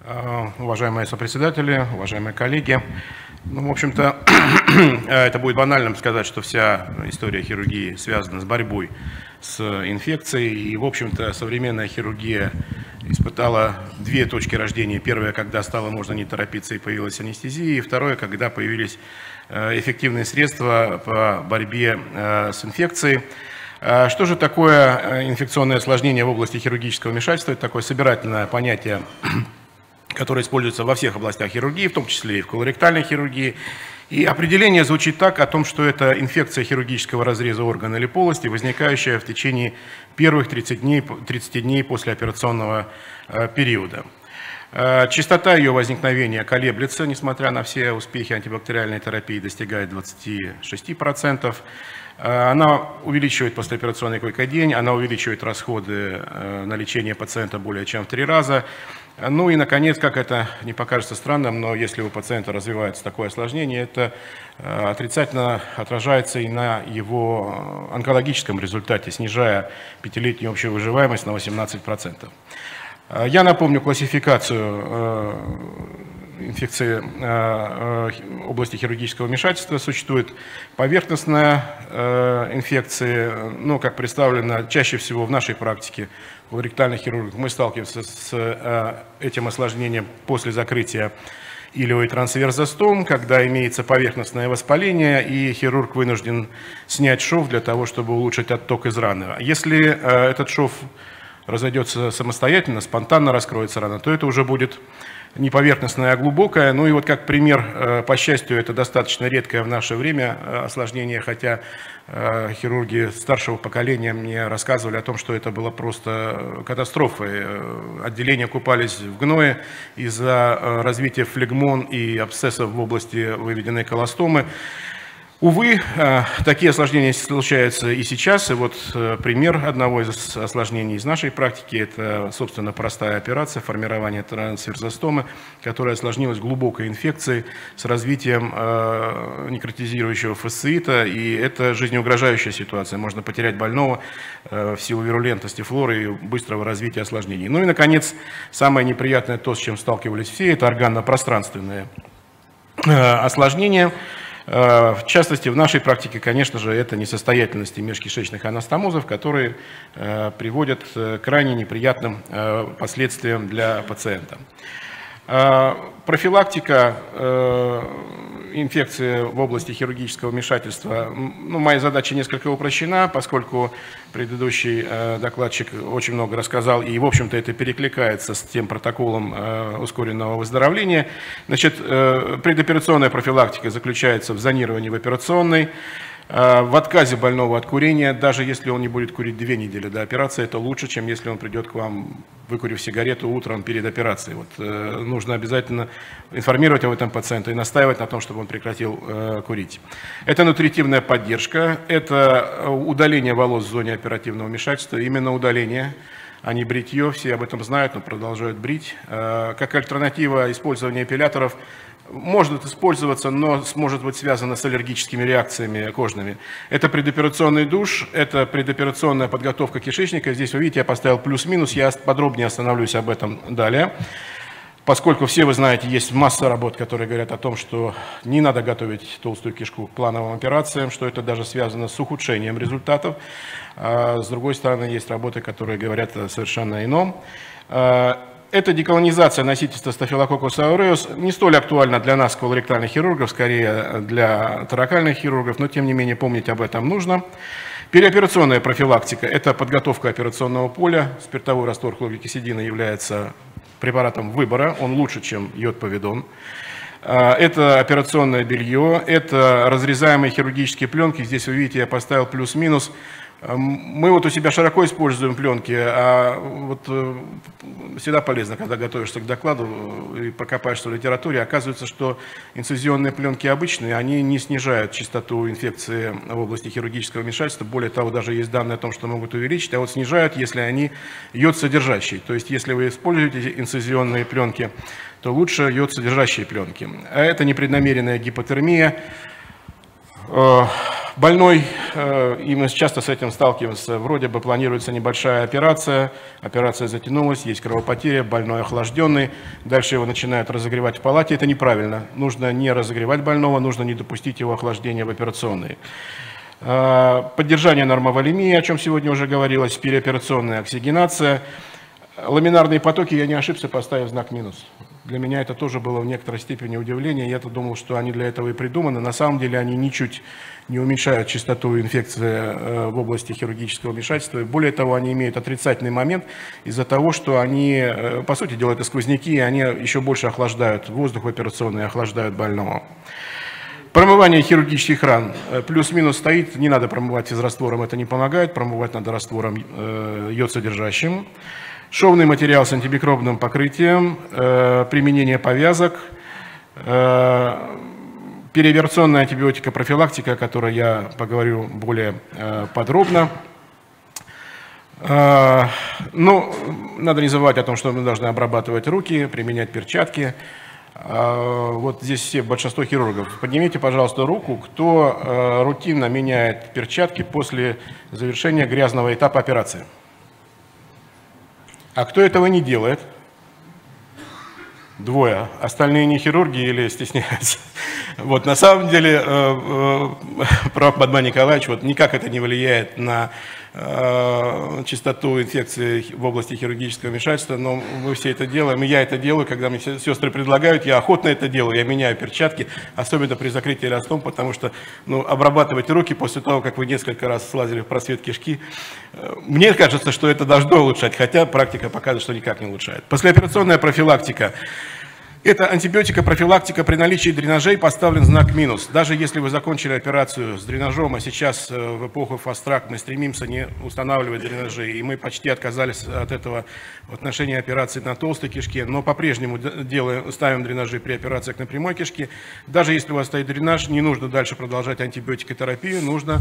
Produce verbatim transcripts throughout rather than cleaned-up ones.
Уважаемые сопредседатели, уважаемые коллеги, ну, в общем-то, это будет банальным сказать, что вся история хирургии связана с борьбой с инфекцией, и, в общем-то, современная хирургия испытала две точки рождения. Первая, когда стало можно не торопиться и появилась анестезия, и второе, когда появились эффективные средства по борьбе с инфекцией. Что же такое инфекционное осложнение в области хирургического вмешательства? Это такое собирательное понятие, которое используется во всех областях хирургии, в том числе и в колоректальной хирургии. И определение звучит так, о том, что это инфекция хирургического разреза органа или полости, возникающая в течение первых тридцати дней, тридцати дней после операционного периода. Частота ее возникновения колеблется, несмотря на все успехи антибактериальной терапии, достигает двадцати шести процентов. Она увеличивает послеоперационный койкодень, она увеличивает расходы на лечение пациента более чем в три раза. Ну и, наконец, как это не покажется странным, но если у пациента развивается такое осложнение, это отрицательно отражается и на его онкологическом результате, снижая пятилетнюю общую выживаемость на восемнадцать процентов. Я напомню классификацию инфекции области хирургического вмешательства. Существует поверхностная инфекция, ну, как представлено чаще всего в нашей практике у ректальных хирургов. Мы сталкиваемся с этим осложнением после закрытия илиовой трансверзостом, когда имеется поверхностное воспаление, и хирург вынужден снять шов для того, чтобы улучшить отток из раны. Если этот шов разойдется самостоятельно, спонтанно раскроется рана, то это уже будет не поверхностная, а глубокая. Ну и вот как пример, по счастью, это достаточно редкое в наше время осложнение, хотя хирурги старшего поколения мне рассказывали о том, что это было просто катастрофой. Отделения купались в гное из-за развития флегмон и абсцессов в области выведенной колостомы. Увы, такие осложнения случаются и сейчас. И вот пример одного из осложнений из нашей практики – это, собственно, простая операция формирования трансверзостомы, которая осложнилась глубокой инфекцией с развитием некротизирующего фасциита. И это жизнеугрожающая ситуация. Можно потерять больного в силу вирулентности флоры и быстрого развития осложнений. Ну и, наконец, самое неприятное, то, с чем сталкивались все, это органно-пространственные осложнения. В частности, в нашей практике, конечно же, это несостоятельности межкишечных анастомозов, которые приводят к крайне неприятным последствиям для пациента. Профилактика инфекции в области хирургического вмешательства, ну, моя задача несколько упрощена, поскольку предыдущий докладчик очень много рассказал, и, в общем-то, это перекликается с тем протоколом ускоренного выздоровления. Значит, предоперационная профилактика заключается в зонировании в операционной, в отказе больного от курения. Даже если он не будет курить две недели до операции, это лучше, чем если он придет к вам, выкурив сигарету утром перед операцией. Вот, э, нужно обязательно информировать об этом пациента и настаивать на том, чтобы он прекратил э, курить. Это нутритивная поддержка, это удаление волос в зоне оперативного вмешательства, именно удаление, а не бритье. Все об этом знают, но продолжают брить. Э, как альтернатива использования эпиляторов может использоваться, но может быть связано с аллергическими реакциями кожными. Это предоперационный душ, это предоперационная подготовка кишечника. Здесь вы видите, я поставил плюс-минус, я подробнее остановлюсь об этом далее. Поскольку все вы знаете, есть масса работ, которые говорят о том, что не надо готовить толстую кишку к плановым операциям, что это даже связано с ухудшением результатов. А с другой стороны, есть работы, которые говорят совершенно ином. Эта деколонизация носительства Staphylococcus aureus не столь актуальна для нас, колоректальных хирургов, скорее для торакальных хирургов, но тем не менее помнить об этом нужно. Переоперационная профилактика – это подготовка операционного поля. Спиртовой раствор хлоргексидина является препаратом выбора, он лучше, чем йод-повидон. Это операционное белье, это разрезаемые хирургические пленки. Здесь вы видите, я поставил плюс-минус. Мы вот у себя широко используем пленки, а вот всегда полезно, когда готовишься к докладу и покопаешься в литературе, оказывается, что инцизионные пленки обычные, они не снижают частоту инфекции в области хирургического вмешательства. Более того, даже есть данные о том, что могут увеличить, а вот снижают, если они йод-содержащие. То есть, если вы используете инцизионные пленки, то лучше йод-содержащие пленки. А это непреднамеренная гипотермия. Больной, и мы часто с этим сталкиваемся, вроде бы планируется небольшая операция, операция затянулась, есть кровопотеря, больной охлажденный, дальше его начинают разогревать в палате, это неправильно. Нужно не разогревать больного, нужно не допустить его охлаждения в операционной. Поддержание нормоволемии, о чем сегодня уже говорилось, переоперационная оксигенация. Ламинарные потоки, я не ошибся, поставив знак минус. Для меня это тоже было в некоторой степени удивление. Я-то думал, что они для этого и придуманы. На самом деле они ничуть не уменьшают частоту инфекции в области хирургического вмешательства. Более того, они имеют отрицательный момент из-за того, что они, по сути дела, это сквозняки, и они еще больше охлаждают воздух в операционной, охлаждают больного. Промывание хирургических ран. Плюс-минус стоит, не надо промывать физраствором, это не помогает. Промывать надо раствором йод-содержащим. Шовный материал с антимикробным покрытием, э, применение повязок, э, переоперационная антибиотикопрофилактика, о которой я поговорю более э, подробно. Э, ну, надо не забывать о том, что мы должны обрабатывать руки, применять перчатки. Э, вот здесь все, большинство хирургов. Поднимите, пожалуйста, руку, кто э, рутинно меняет перчатки после завершения грязного этапа операции. А кто этого не делает? Двое. Остальные не хирурги или стесняются? Вот, на самом деле, э, э, прав Бадман Николаевич, вот никак это не влияет на э, частоту инфекции в области хирургического вмешательства, но мы все это делаем, и я это делаю, когда мне сестры предлагают, я охотно это делаю, я меняю перчатки, особенно при закрытии эластом, потому что ну, обрабатывать руки после того, как вы несколько раз слазили в просвет кишки, э, мне кажется, что это должно улучшать, хотя практика показывает, что никак не улучшает. Послеоперационная профилактика. Это антибиотикопрофилактика при наличии дренажей, поставлен знак минус. Даже если вы закончили операцию с дренажом, а сейчас в эпоху фаст-трак мы стремимся не устанавливать дренажи, и мы почти отказались от этого в отношении операций на толстой кишке, но по-прежнему делаем, ставим дренажи при операциях на прямой кишке. Даже если у вас стоит дренаж, не нужно дальше продолжать антибиотикотерапию, нужно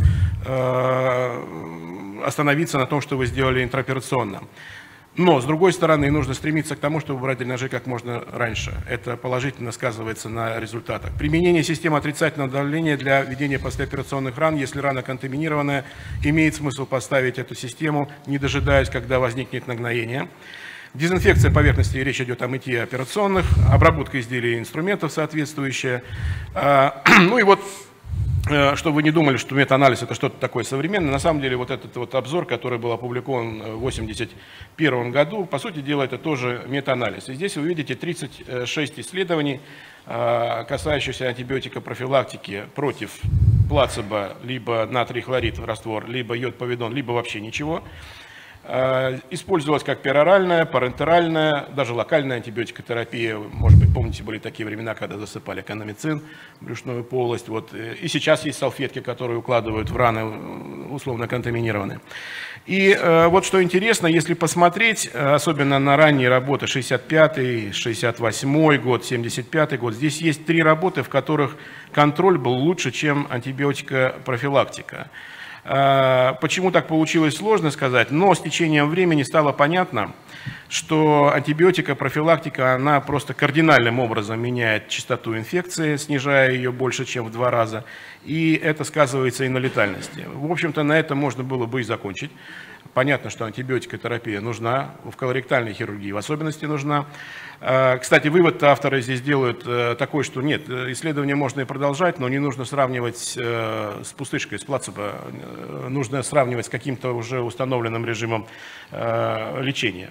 э, остановиться на том, что вы сделали интраоперационно. Но, с другой стороны, нужно стремиться к тому, чтобы брать дренажи как можно раньше. Это положительно сказывается на результатах. Применение системы отрицательного давления для ведения послеоперационных ран, если рана контаминированная, имеет смысл поставить эту систему, не дожидаясь, когда возникнет нагноение. Дезинфекция поверхности, речь идет о мытье операционных, обработка изделий и инструментов соответствующая. Ну и вот, чтобы вы не думали, что метаанализ это что-то такое современное, на самом деле вот этот вот обзор, который был опубликован в тысяча девятьсот восемьдесят первом году, по сути дела это тоже метаанализ. И здесь вы видите тридцать шесть исследований, касающихся антибиотикопрофилактики против плацебо, либо натрий хлорид в раствор, либо йод-повидон, либо вообще ничего. Использовалась как пероральная, парентеральная, даже локальная антибиотикотерапия. Может быть, помните, были такие времена, когда засыпали канамицин в брюшную полость. Вот. И сейчас есть салфетки, которые укладывают в раны условно контаминированные. И э, вот что интересно, если посмотреть, особенно на ранние работы шестьдесят пятый, шестьдесят восьмой год, семьдесят пятый год, здесь есть три работы, в которых контроль был лучше, чем антибиотикопрофилактика. Почему так получилось, сложно сказать, но с течением времени стало понятно, что антибиотикопрофилактика, она просто кардинальным образом меняет частоту инфекции, снижая ее больше, чем в два раза, и это сказывается и на летальности. В общем-то, на этом можно было бы и закончить. Понятно, что антибиотикотерапия нужна, в колоректальной хирургии в особенности нужна. Кстати, вывод авторы здесь делают такой, что нет, исследования можно и продолжать, но не нужно сравнивать с пустышкой, с плацебо, нужно сравнивать с каким-то уже установленным режимом лечения.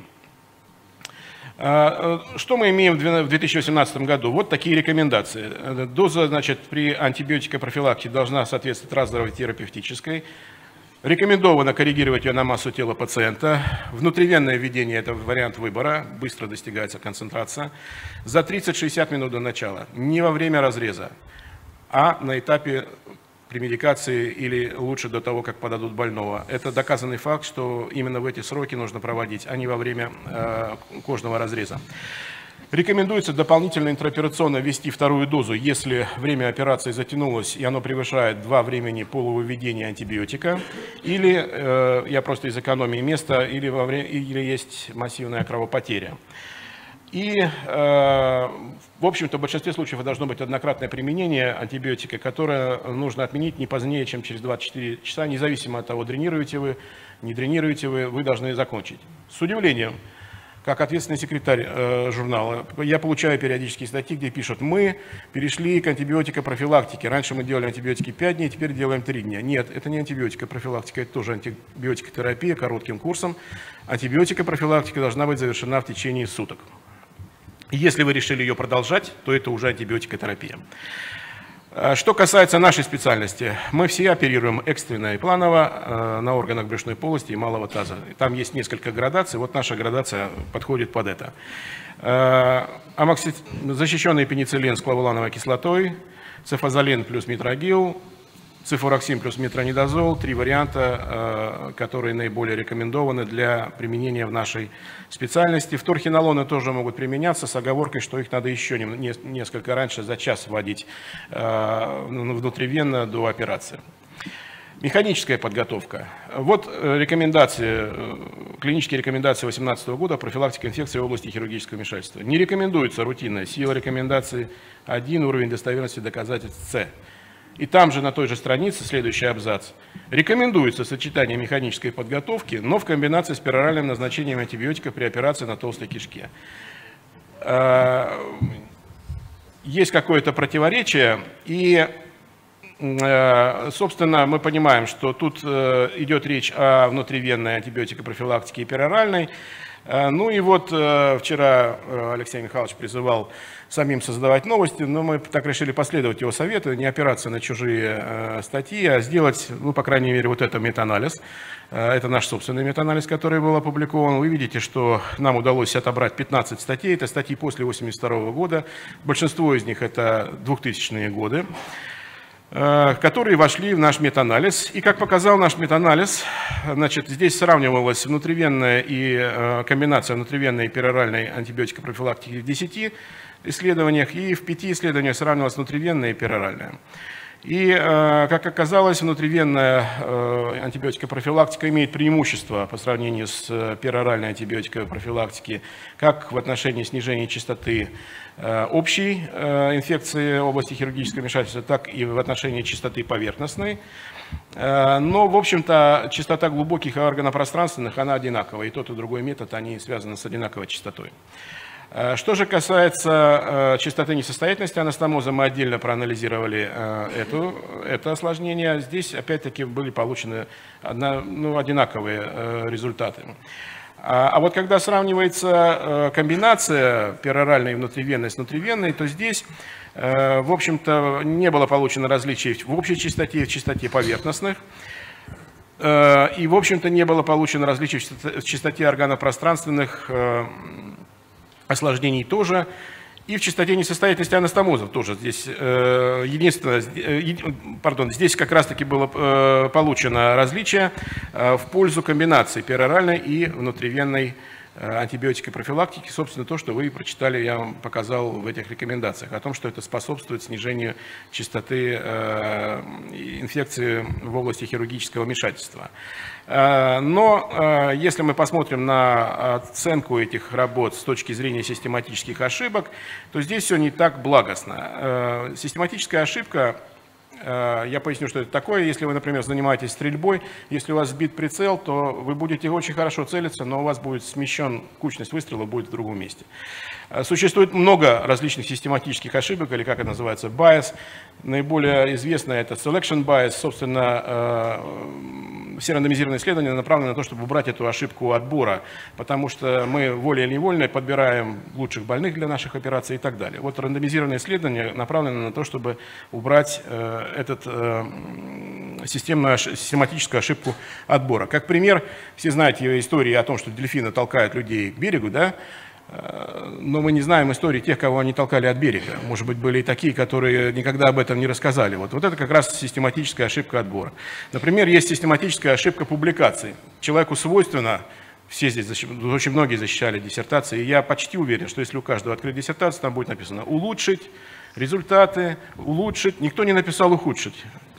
Что мы имеем в две тысячи восемнадцатом году? Вот такие рекомендации. Доза, значит, при антибиотикопрофилактике должна соответствовать разовой терапевтической. Рекомендовано коррегировать ее на массу тела пациента. Внутривенное введение – это вариант выбора, быстро достигается концентрация. За тридцать-шестьдесят минут до начала, не во время разреза, а на этапе премедикации или лучше до того, как подадут больного. Это доказанный факт, что именно в эти сроки нужно проводить, а не во время э, кожного разреза. Рекомендуется дополнительно интраоперационно ввести вторую дозу, если время операции затянулось и оно превышает два времени полувыведения антибиотика, или, э, я просто из экономии места, или, во время, или есть массивная кровопотеря. И, в общем-то, в большинстве случаев должно быть однократное применение антибиотика, которое нужно отменить не позднее, чем через двадцать четыре часа, независимо от того, дренируете вы, не дренируете вы, вы должны закончить. С удивлением, как ответственный секретарь э, журнала, я получаю периодические статьи, где пишут: мы перешли к антибиотикопрофилактике. Раньше мы делали антибиотики пять дней, теперь делаем три дня. Нет, это не антибиотикопрофилактика, это тоже антибиотикотерапия коротким курсом. Антибиотикопрофилактика должна быть завершена в течение суток. Если вы решили ее продолжать, то это уже антибиотикотерапия. Что касается нашей специальности, мы все оперируем экстренно и планово на органах брюшной полости и малого таза. Там есть несколько градаций, вот наша градация подходит под это. Амокси... Защищенный пенициллин с клавулановой кислотой, цефазолин плюс митрагил, цифуроксин плюс метронидозол, три варианта, которые наиболее рекомендованы для применения в нашей специальности. Вторхинолоны тоже могут применяться с оговоркой, что их надо еще несколько раньше, за час вводить внутривенно до операции. Механическая подготовка. Вот рекомендации, клинические рекомендации две тысячи восемнадцатого года профилактика инфекции в области хирургического вмешательства. Не рекомендуется рутинная сила рекомендаций один, уровень достоверности доказательств С. И там же на той же странице, следующий абзац, рекомендуется сочетание механической подготовки, но в комбинации с пероральным назначением антибиотика при операции на толстой кишке. Есть какое-то противоречие, и, собственно, мы понимаем, что тут идет речь о внутривенной антибиотикопрофилактике и пероральной. Ну и вот вчера Алексей Михайлович призывал самим создавать новости, но мы так решили последовать его совету, не опираться на чужие статьи, а сделать, ну, по крайней мере, вот это метаанализ. Это наш собственный метаанализ, который был опубликован. Вы видите, что нам удалось отобрать пятнадцать статей. Это статьи после восемьдесят второго года. Большинство из них это двухтысячные годы, которые вошли в наш метаанализ. И как показал наш метаанализ, значит, здесь сравнивалась внутривенная и комбинация внутривенной и пероральной антибиотикопрофилактики в десяти исследованиях, и в пяти исследованиях сравнивалась внутривенная и пероральная. И, как оказалось, внутривенная антибиотикопрофилактика имеет преимущество по сравнению с пероральной антибиотикопрофилактикой как в отношении снижения частоты общей инфекции в области хирургического вмешательства, так и в отношении частоты поверхностной. Но, в общем-то, частота глубоких и органопространственных, она одинаковая. И тот, и другой метод, они связаны с одинаковой частотой. Что же касается частоты несостоятельности анастомоза, мы отдельно проанализировали эту, это осложнение. Здесь, опять-таки, были получены одна, ну, одинаковые результаты. А вот когда сравнивается комбинация пероральной и внутривенной с внутривенной, то здесь, в общем-то, не было получено различий в общей частоте и в частоте поверхностных. И, в общем-то, не было получено различий в частоте органопространственных осложнений тоже, и в частоте несостоятельности анастомозов тоже. Здесь, э, единственное, э, пардон, здесь как раз-таки было э, получено различие э, в пользу комбинации пероральной и внутривенной э, антибиотикопрофилактики. Собственно, то, что вы прочитали, я вам показал в этих рекомендациях, о том, что это способствует снижению частоты э, инфекции в области хирургического вмешательства. Но если мы посмотрим на оценку этих работ с точки зрения систематических ошибок, то здесь все не так благостно. Систематическая ошибка, я поясню, что это такое. Если вы, например, занимаетесь стрельбой, если у вас сбит прицел, то вы будете очень хорошо целиться, но у вас будет смещен, кучность выстрела будет в другом месте. Существует много различных систематических ошибок, или как это называется, bias. Наиболее известное это selection bias. Собственно, все рандомизированные исследования направлены на то, чтобы убрать эту ошибку отбора, потому что мы волей или невольно подбираем лучших больных для наших операций и так далее. Вот рандомизированные исследования направлены на то, чтобы убрать этот системную, систематическую ошибку отбора. Как пример, все знаете истории о том, что дельфины толкают людей к берегу, да? Но мы не знаем истории тех, кого они толкали от берега. Может быть, были и такие, которые никогда об этом не рассказали. Вот, вот это как раз систематическая ошибка отбора. Например, есть систематическая ошибка публикаций. Человеку свойственно, все здесь, очень многие защищали диссертации, и я почти уверен, что если у каждого открыть диссертацию, там будет написано «улучшить», результаты, улучшить. Никто не написал ухудшить.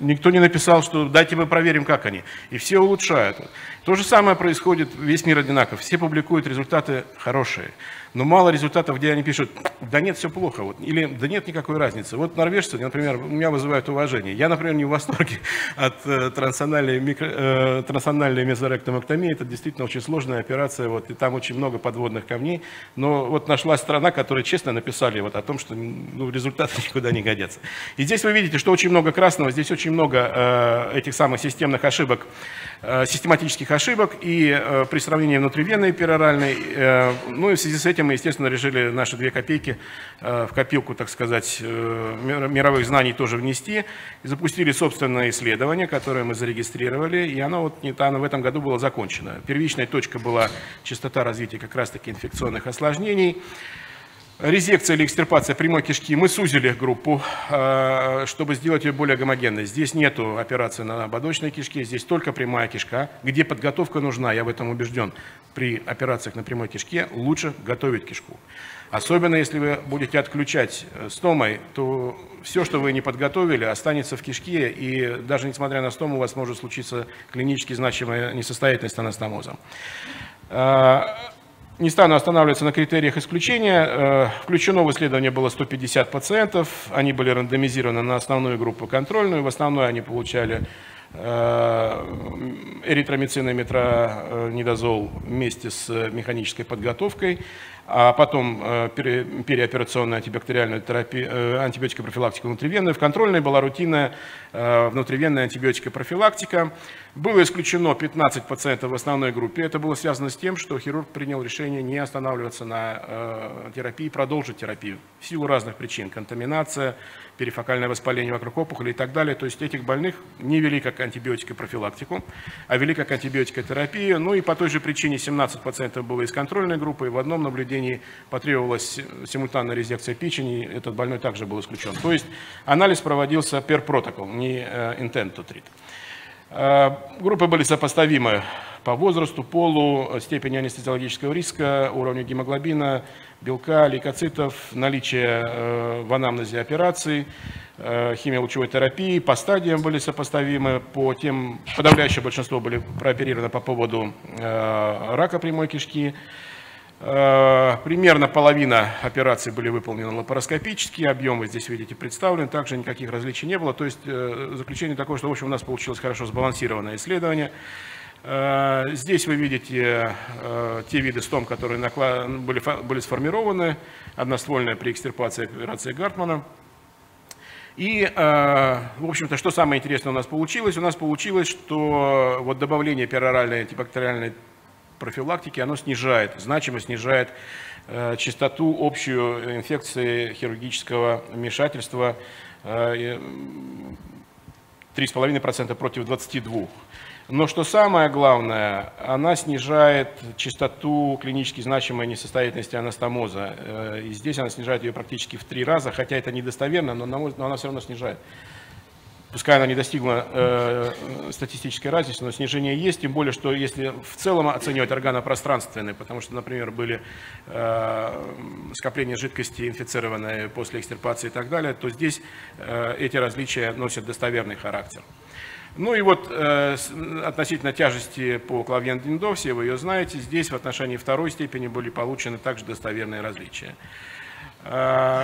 Никто не написал, что дайте мы проверим, как они. И все улучшают. То же самое происходит, весь мир одинаков. Все публикуют результаты хорошие. Но мало результатов, где они пишут, да нет, все плохо, вот, или да нет никакой разницы. Вот норвежцы, например, у меня вызывают уважение. Я, например, не в восторге от э, трансанальной, микро, э, трансанальной мезоректомэктомии. Это действительно очень сложная операция, вот, и там очень много подводных камней. Но вот нашлась страна, которая честно написали вот о том, что ну, результаты никуда не годятся. И здесь вы видите, что очень много красного, здесь очень много э, этих самых системных ошибок, э, систематических ошибок, и э, при сравнении внутривенной и пероральной, э, ну и в связи с этим мы, естественно, решили наши две копейки э, в копилку, так сказать, э, мировых знаний тоже внести. И запустили собственное исследование, которое мы зарегистрировали, и оно, вот, оно в этом году было закончено. Первичная точка была частота развития как раз-таки инфекционных осложнений. Резекция или экстирпация прямой кишки, мы сузили группу, чтобы сделать ее более гомогенной. Здесь нету операции на ободочной кишке, здесь только прямая кишка, где подготовка нужна, я в этом убежден. При операциях на прямой кишке лучше готовить кишку. Особенно если вы будете отключать стомой, то все, что вы не подготовили, останется в кишке, и даже несмотря на стому, у вас может случиться клинически значимая несостоятельность анастомозом. Не стану останавливаться на критериях исключения. Включено в исследование было сто пятьдесят пациентов. Они были рандомизированы на основную группу контрольную. В основной они получали эритромицин и метронидазол вместе с механической подготовкой, а потом переоперационную антибактериальную терапию, антибиотика профилактика внутривенная. В контрольной была рутинная внутривенная антибиотика профилактика. Было исключено пятнадцать пациентов в основной группе. Это было связано с тем, что хирург принял решение не останавливаться на терапии, продолжить терапию в силу разных причин. Контаминация, перифокальное воспаление вокруг опухоли и так далее. То есть этих больных не вели как антибиотикопрофилактику, а вели как антибиотикотерапию. Ну и по той же причине семнадцать пациентов было из контрольной группы, и в одном наблюдении потребовалась симультанная резекция печени, этот больной также был исключен. То есть анализ проводился per protocol, не intent to treat. Группы были сопоставимы по возрасту, полу, степени анестезиологического риска, уровню гемоглобина, белка, лейкоцитов, наличие в анамнезе операций, химиолучевой терапии, по стадиям были сопоставимы, по тем, подавляющее большинство были прооперированы по поводу рака прямой кишки. Примерно половина операций были выполнены лапароскопически, объем вы здесь видите представлен, также никаких различий не было. То есть заключение такое, что в общем у нас получилось хорошо сбалансированное исследование. Здесь вы видите те виды стом, которые были, были сформированы, одноствольная при экстирпации операции Гартмана. И, в общем-то, что самое интересное у нас получилось? У нас получилось, что вот добавление пероральной антибактериальной профилактики, оно снижает, значимо снижает э, частоту общую инфекции хирургического вмешательства э, три с половиной процента против двадцати двух процентов. Но что самое главное, она снижает частоту клинически значимой несостоятельности анастомоза. Э, и здесь она снижает ее практически в три раза, хотя это недостоверно, но, но она все равно снижает. Пускай она не достигла э, статистической разницы, но снижение есть, тем более, что если в целом оценивать органопространственные, потому что, например, были э, скопления жидкости, инфицированные после экстирпации и так далее, то здесь э, эти различия носят достоверный характер. Ну и вот э, относительно тяжести по Клавьен-Диндо, все вы ее знаете, здесь в отношении второй степени были получены также достоверные различия. Э,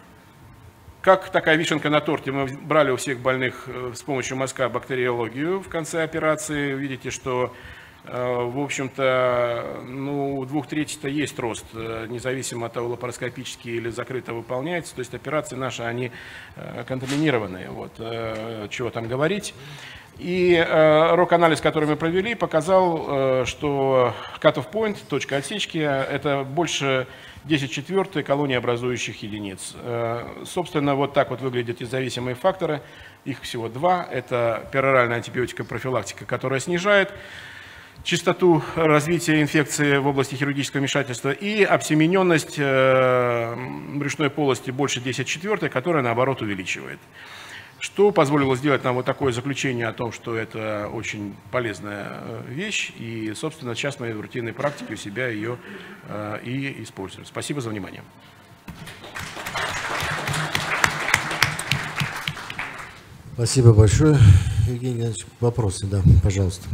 Как такая вишенка на торте, мы брали у всех больных с помощью мазка бактериологию в конце операции. Видите, что, в общем-то, ну, у двух третей-то есть рост, независимо от того, лапароскопически или закрыто выполняется. То есть операции наши, они контаминированные, вот, чего там говорить. И рок-анализ, который мы провели, показал, что cut-off point, точка отсечки, это больше десять четвертых колонии-образующих единиц. Собственно, вот так вот выглядят независимые факторы. Их всего два. Это пероральная антибиотика профилактика, которая снижает частоту развития инфекции в области хирургического вмешательства, и обсемененность брюшной полости больше десять четвертых, которая, наоборот, увеличивает. Что позволило сделать нам вот такое заключение о том, что это очень полезная вещь, и, собственно, сейчас мы в рутинной практике у себя ее э, и используем. Спасибо за внимание. Спасибо большое. Евгений Геннадьевич, вопросы, да, пожалуйста.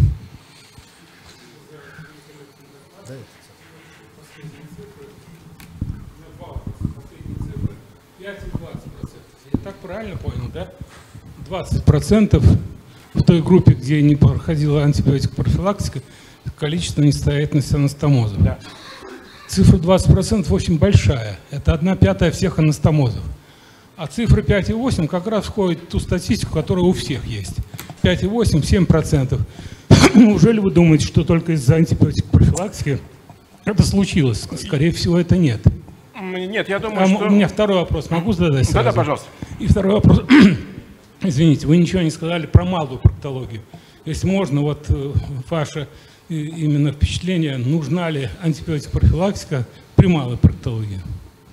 пять и двадцать процентов. Я так правильно понял, да? двадцать процентов в той группе, где не проходила антибиотикопрофилактика, количество несостоятельности анастомозов. Да. Цифра двадцать процентов очень большая. Это одна пятая всех анастомозов. А цифра пять и восемь как раз входит в ту статистику, которая у всех есть. пять и восемь — семь процентов. Неужели вы думаете, что только из-за антибиотикопрофилактики это случилось? Скорее всего, это нет. Нет, я думаю, а что... У меня второй вопрос. Могу задать сразу? Да-да, пожалуйста. И второй вопрос. Извините, вы ничего не сказали про малую проктологию. Если можно, вот ваше именно впечатление, нужна ли антибиотикопрофилактика при малой проктологии?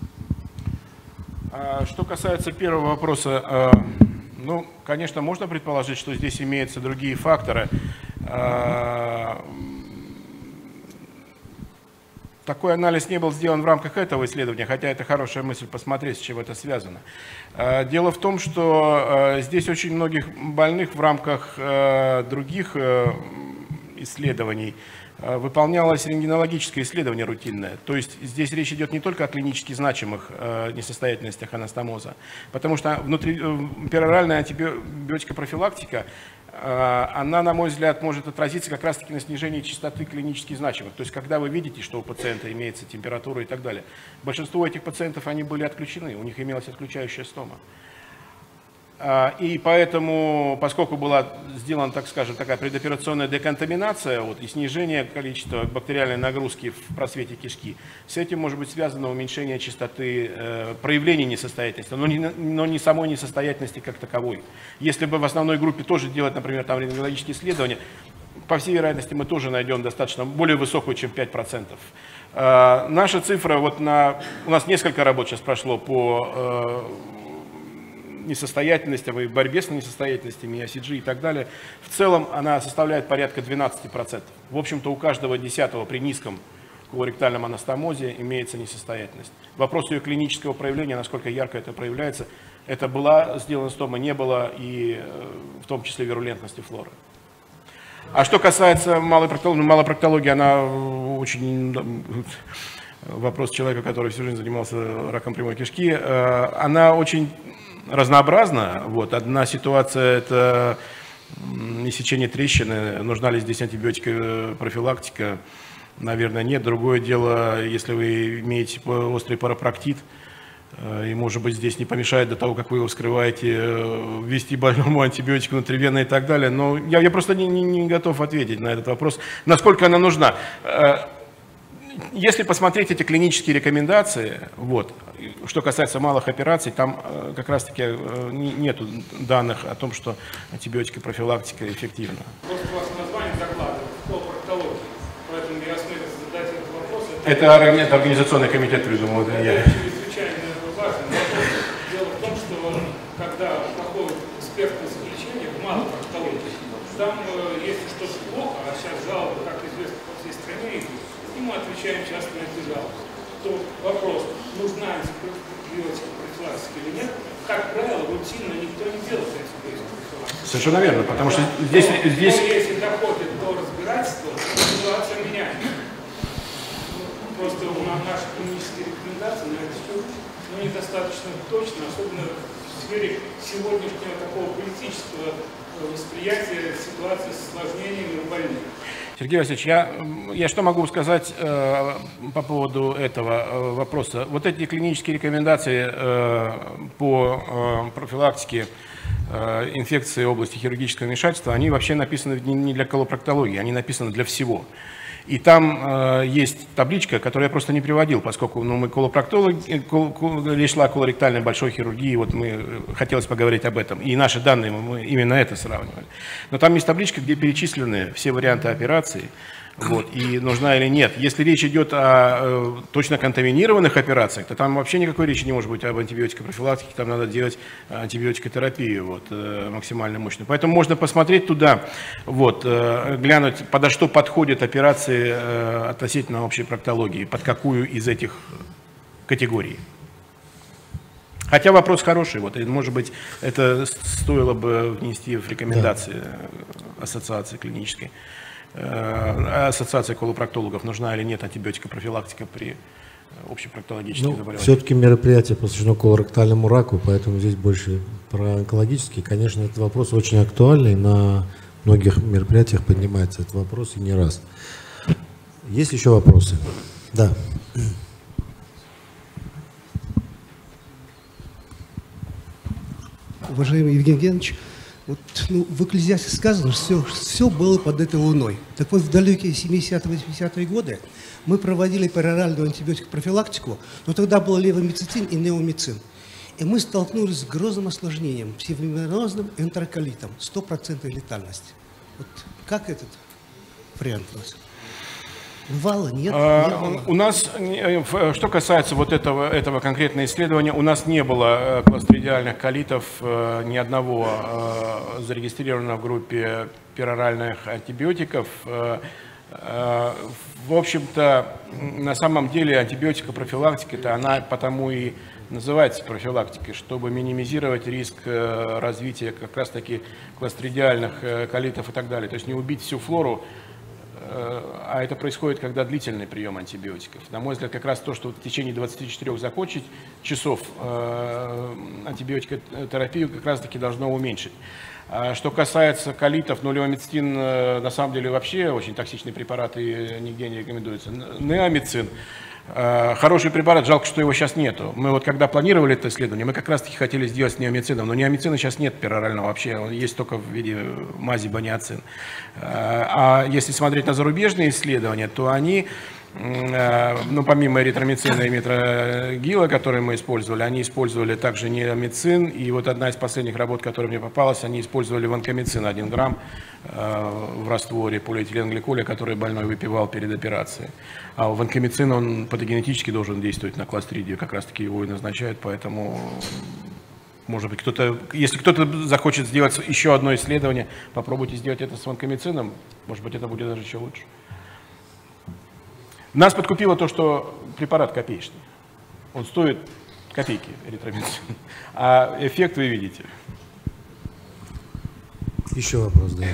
Что касается первого вопроса, ну, конечно, можно предположить, что здесь имеются другие факторы. Такой анализ не был сделан в рамках этого исследования, хотя это хорошая мысль посмотреть, с чем это связано. Дело в том, что здесь очень многих больных в рамках других исследований выполнялось рентгенологическое исследование рутинное. То есть здесь речь идет не только о клинически значимых несостоятельностях анастомоза, потому что внутрипероральная антибиотикопрофилактика, она, на мой взгляд, может отразиться как раз-таки на снижении частоты клинически значимых. То есть, когда вы видите, что у пациента имеется температура и так далее. Большинство этих пациентов, они были отключены, у них имелась отключающая стома. И поэтому, поскольку была сделана, так скажем, такая предоперационная деконтаминация вот, и снижение количества бактериальной нагрузки в просвете кишки, с этим может быть связано уменьшение частоты э, проявления несостоятельности, но не, но не самой несостоятельности как таковой. Если бы в основной группе тоже делать, например, там рентгенологические исследования, по всей вероятности мы тоже найдем достаточно более высокую, чем пять процентов. Э, наша цифра, вот на, у нас несколько работ сейчас прошло по... Э, несостоятельностям и борьбе с несостоятельностями, и о си джи и так далее, в целом она составляет порядка двенадцати процентов. В общем-то, у каждого десятого при низком колоректальном анастомозе имеется несостоятельность. Вопрос ее клинического проявления, насколько ярко это проявляется, это была сделана стома, не было, и в том числе вирулентности флоры. А что касается малой проктологии, малая проктология, она очень... Вопрос человека, который всю жизнь занимался раком прямой кишки, она очень... разнообразно. Вот. Одна ситуация – это иссечение трещины. Нужна ли здесь антибиотика, профилактика? Наверное, нет. Другое дело, если вы имеете острый парапроктит, и, может быть, здесь не помешает до того, как вы его вскрываете, ввести больному антибиотик внутривенно и так далее. Но я, я просто не, не, не готов ответить на этот вопрос, насколько она нужна. Если посмотреть эти клинические рекомендации, вот, что касается малых операций, там э, как раз-таки э, нет данных о том, что антибиотикопрофилактика эффективна. Просто у вас название закладывает по проктологии, поэтому я осмелился задать этот вопрос. Это, это, это организационный комитет придумал. Это я... чрезвычайно важно. Дело в том, что когда проходит экспертное заключение в малой проктологии, там, э, если что-то плохо, а сейчас жалобы, как известно, по всей стране идут, и мы отвечаем часто на эти жалобы, то вопрос, нужна антибиотикопрофилактика или нет, как правило, рутинно никто не делает антибиотикопрофилактику. Совершенно верно, потому что здесь... Но, здесь... но если доходит до разбирательства, ситуация меняется. Просто у нас наши клинические рекомендации на этот счет ну, недостаточно точно, особенно в сфере сегодняшнего такого политического восприятия ситуации с осложнениями у больных. Сергей Васильевич, я, я что могу сказать э, по поводу этого э, вопроса? Вот эти клинические рекомендации э, по э, профилактике э, инфекции области хирургического вмешательства, они вообще написаны не, не для колопроктологии, они написаны для всего. И там э, есть табличка, которую я просто не приводил, поскольку ну, мы колопроктологи, кол, кол, речь шла о колоректальной большой хирургии, вот мы хотелось поговорить об этом. И наши данные мы именно это сравнивали. Но там есть табличка, где перечислены все варианты операций. Вот, и нужна или нет. Если речь идет о э, точно контаминированных операциях, то там вообще никакой речи не может быть об антибиотикопрофилактике, там надо делать антибиотикотерапию вот, э, максимально мощную. Поэтому можно посмотреть туда, вот, э, глянуть, подо что подходят операции э, относительно общей проктологии, под какую из этих категорий. Хотя вопрос хороший, вот, и, может быть, это стоило бы внести в рекомендации да. ассоциации клинической. Ассоциация колопроктологов, нужна или нет антибиотикопрофилактика при общепроктологических ну, заболеваниях. Все-таки мероприятие посвящено колоректальному раку, поэтому здесь больше про онкологический. Конечно, этот вопрос очень актуальный, на многих мероприятиях поднимается этот вопрос и не раз. Есть еще вопросы? Да. Уважаемый Евгений Евгеньевич, вот, ну, в Экклезиасте сказано, что все, все было под этой луной. Так вот, в далекие семидесятые-восьмидесятые годы мы проводили пероральную антибиотикопрофилактику, но тогда был левомицетин и неомицин. И мы столкнулись с грозным осложнением, псевдовенозным энтероколитом, стопроцентной летальности. Вот как этот вариант у нас? Бывало, нет, а, не было. У нас, что касается вот этого, этого конкретного исследования, у нас не было кластридиальных колитов, ни одного зарегистрированного в группе пероральных антибиотиков. В общем-то, на самом деле антибиотикопрофилактика, она потому и называется профилактикой, чтобы минимизировать риск развития как раз-таки кластридиальных колитов и так далее. То есть не убить всю флору, а это происходит, когда длительный прием антибиотиков. На мой взгляд, как раз то, что в течение двадцати четырёх закончить часов антибиотикотерапию как раз-таки должно уменьшить. Что касается колитов, ну, левомицетин на самом деле вообще очень токсичный препарат и нигде не рекомендуется. Неомицин хороший препарат, жалко, что его сейчас нету. Мы вот когда планировали это исследование, мы как раз-таки хотели сделать с неомицином, но неомицина сейчас нет перорального вообще, он есть только в виде мази бониацин. А если смотреть на зарубежные исследования, то они, ну, помимо эритромицина и метрогила, которые мы использовали, они использовали также неомицин, и вот одна из последних работ, которая мне попалась, они использовали ванкомицин один грамм в растворе полиэтиленгликоля, который больной выпивал перед операцией. А ванкомицин, он патогенетически должен действовать на кластридию, как раз таки его и назначают, поэтому, может быть, кто-то, если кто-то захочет сделать еще одно исследование, попробуйте сделать это с ванкомицином, может быть, это будет даже еще лучше. Нас подкупило то, что препарат копеечный. Он стоит копейки, эритромицин. А эффект вы видите. Еще вопрос, да.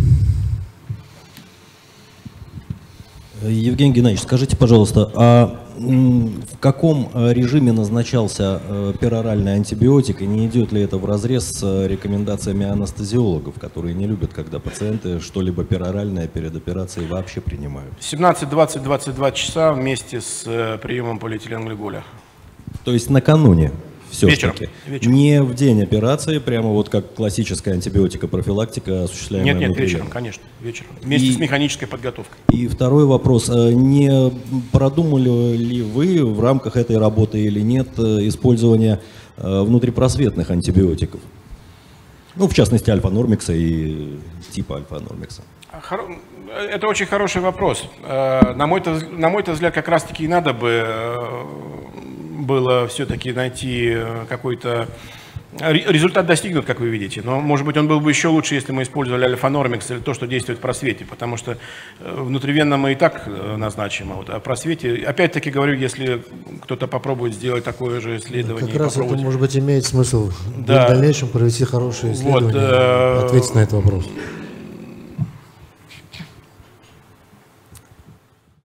Евгений Геннадьевич, скажите, пожалуйста, а в каком режиме назначался пероральный антибиотик и не идет ли это вразрез с рекомендациями анестезиологов, которые не любят, когда пациенты что-либо пероральное перед операцией вообще принимают? семнадцать, двадцать, двадцать два часа вместе с приемом полиэтиленгликоля. То есть накануне? Вечером. Вечером. Не в день операции, прямо вот как классическая антибиотикопрофилактика, осуществляемая Нет, нет, внутри. Вечером, конечно, вечером. Вместе и, с механической подготовкой. И второй вопрос. Не продумали ли вы в рамках этой работы или нет использование внутрипросветных антибиотиков? Ну, в частности, альфа-нормикса и типа альфа-нормикса. Это очень хороший вопрос. На мой-то, на мой-то взгляд, как раз-таки и надо бы было все-таки найти какой-то... Результат достигнут, как вы видите, но, может быть, он был бы еще лучше, если мы использовали альфа-нормикс или то, что действует в просвете, потому что внутривенно мы и так назначим, а вот о просвете, опять-таки говорю, если кто-то попробует сделать такое же исследование... Как раз это, может быть, имеет смысл да. в дальнейшем провести хорошее исследование, вот, ответить на этот вопрос.